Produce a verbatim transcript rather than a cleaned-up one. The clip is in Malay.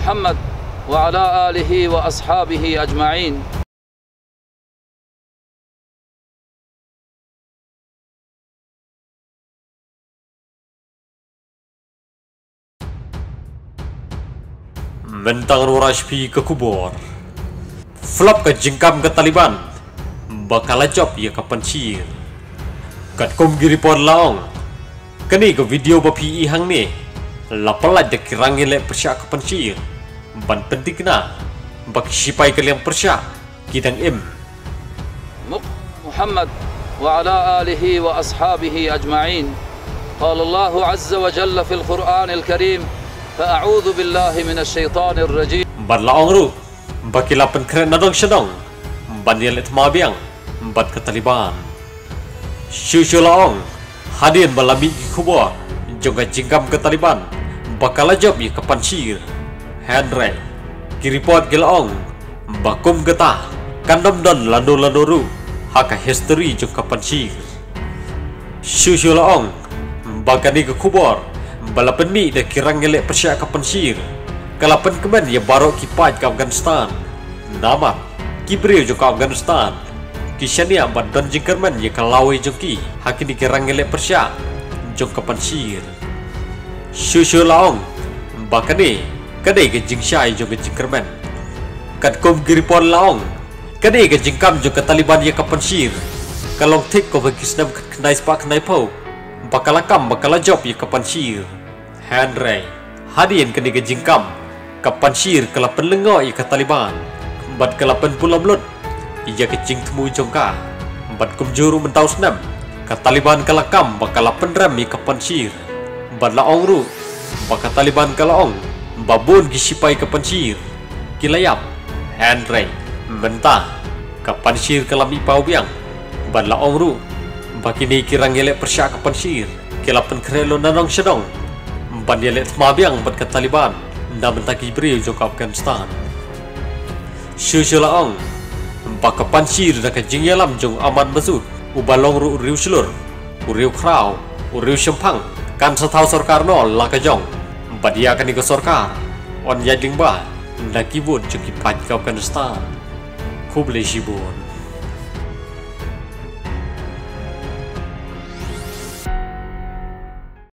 محمد وعلى آله وأصحابه أجمعين. Mentang Rashpi ke kubur, flop ke jengkam ke Taliban, bakal job ya ke pencir. Kat kom giri pon laong, kini ke video bapi ihang ni, lapalat de kirang elek persyak ke pencir, ban penting na, bak sipai ke liang persyak, kidang im. محمد وعلى آله وأصحابه أجمعين. قال الله عز وجل في القرآن الكريم: فأعوذ بالله من الشيطان الرجيم. Ban laong ru, bakila penkeren nadong sedong, ban yelet mabiang, bat ke Taliban. Syushu laong, hadin balami ki kubur, juga jingkam ke Taliban, bakal job ye ke pancir. Henry, kiripot ke laong, bakum getah, kandam dan lando-lando ru, haka history juga pancir. Syushu laong, bakani ke kubur, balapan mi dah kirang elek persyak ke pancir. Kalapan kemen ya barok kipat ke Afghanistan. Namat, kibriu juga Afghanistan. Kisahnya badan jengkerman ya kalawai joki, hakini kirang elek persyak, jong ke pancir. Syushu laong, bakani, kadai ke jingsyai jong ke jengkerman. Kat kom giripon laong, kadai ke jengkam jong ke Taliban ya ke pancir. Kalong tik ko bagisnam kenai sepak kenai pau, bakalakam bakalajob ya ke pancir. Henry, hadian kini ke jingkam, ke pancir kelapan lengok ya ke Taliban. Bat kelapan pulau melut, ia ke jing temu jongka. Bat kumjuru mentau senam, ke Taliban kalakam bakalapan ram ya ke pancir. Bat laong ru, baka Taliban kalaong, babun kisipai ke pancir. Kilayap, Henry, mentah, ke pancir kelami pau biang. Bat laong ru, bakini kirang elek persyak ke pancir. Kelapan kerelo nanong sedong. Ban yelet mabiang bat ke Taliban, na mentaki beriu jok Afghanistan. Syushu laong, baka pancir dah ke jingyalam jong aman masud, ubalong ru uriu selur, uriu krau, uriu sempang, kan setau sorkar nol laka jong, badia kan iko sorkar, on yading ba, na kibun jok ipat ke Afghanistan. Kublai shibun.